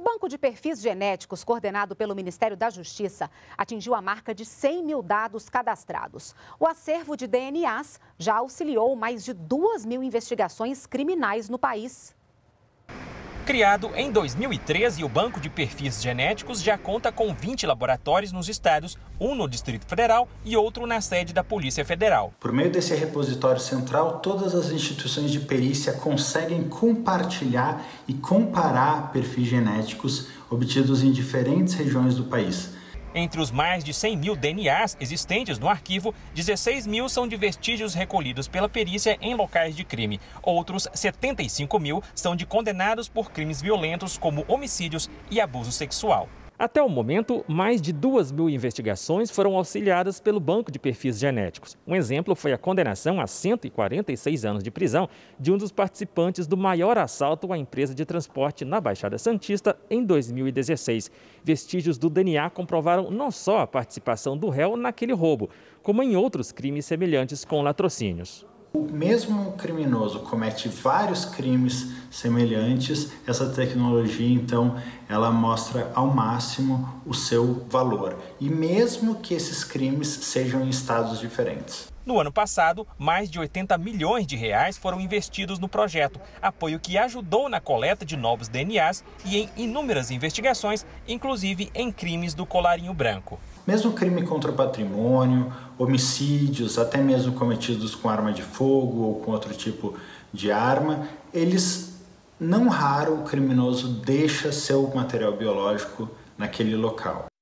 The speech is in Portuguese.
banco de perfis genéticos, coordenado pelo Ministério da Justiça, atingiu a marca de 100 mil dados cadastrados. O acervo de DNAs já auxiliou mais de 2.000 investigações criminais no país. Criado em 2013, o Banco de Perfis Genéticos já conta com 20 laboratórios nos estados, um no Distrito Federal e outro na sede da Polícia Federal. Por meio desse repositório central, todas as instituições de perícia conseguem compartilhar e comparar perfis genéticos obtidos em diferentes regiões do país. Entre os mais de 100 mil DNAs existentes no arquivo, 16 mil são de vestígios recolhidos pela perícia em locais de crime. Outros 75 mil são de condenados por crimes violentos como homicídios e abuso sexual. Até o momento, mais de 2.000 investigações foram auxiliadas pelo Banco de Perfis Genéticos. Um exemplo foi a condenação a 146 anos de prisão de um dos participantes do maior assalto à empresa de transporte na Baixada Santista em 2016. Vestígios do DNA comprovaram não só a participação do réu naquele roubo, como em outros crimes semelhantes com latrocínios. O mesmo criminoso comete vários crimes semelhantes, essa tecnologia, então, ela mostra ao máximo o seu valor. E mesmo que esses crimes sejam em estados diferentes. No ano passado, mais de 80 milhões de reais foram investidos no projeto, apoio que ajudou na coleta de novos DNAs e em inúmeras investigações, inclusive em crimes do colarinho branco. Mesmo crime contra o patrimônio, homicídios, até mesmo cometidos com arma de fogo ou com outro tipo de arma, não raro o criminoso deixa seu material biológico naquele local.